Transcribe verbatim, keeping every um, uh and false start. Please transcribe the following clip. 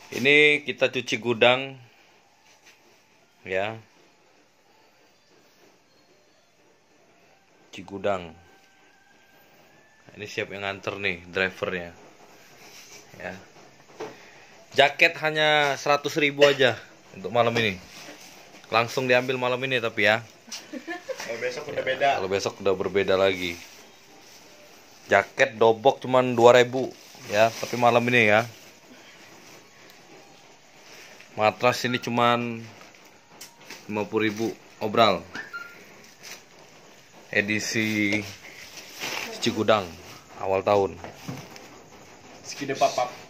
Ini kita cuci gudang ya. Cuci gudang. Ini siap yang nganter nih drivernya. Ya. Jaket hanya seratus ribu aja untuk malam ini. Langsung diambil malam ini tapi ya. Kalau besok udah beda. Kalau besok udah berbeda lagi. Jaket dobok cuman dua ribu ya, tapi malam ini ya. Matras ini cuman lima puluh ribu obral. Edisi cuci gudang awal tahun. Segede papap.